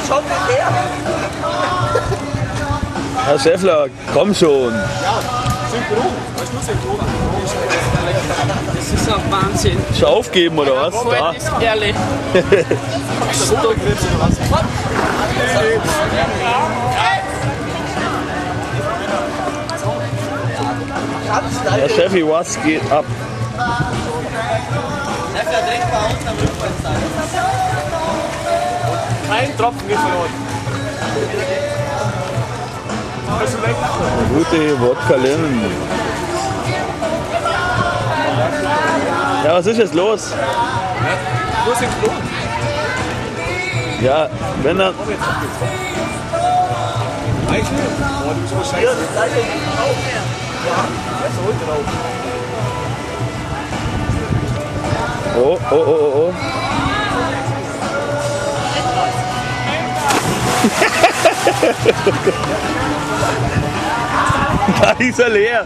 schon her. Herr Scheffler, komm schon. Ja, synchron. Weißt du, synchron? Das ist ein Wahnsinn. Schon aufgeben oder was? Freund Da. ist ehrlich. Herr Scheffi, was geht ab? Scheffler, direkt bei uns am Rückwärtsseite. Kein Tropfen geht verloren. Also weg. Gute Wodka Lemon. Ja, was ist jetzt los? Nur synchron. Ja, wenn er. Eigentlich nicht. Boah, du bist so scheiße. Oh, oh, oh, oh, oh. Da ist er leer.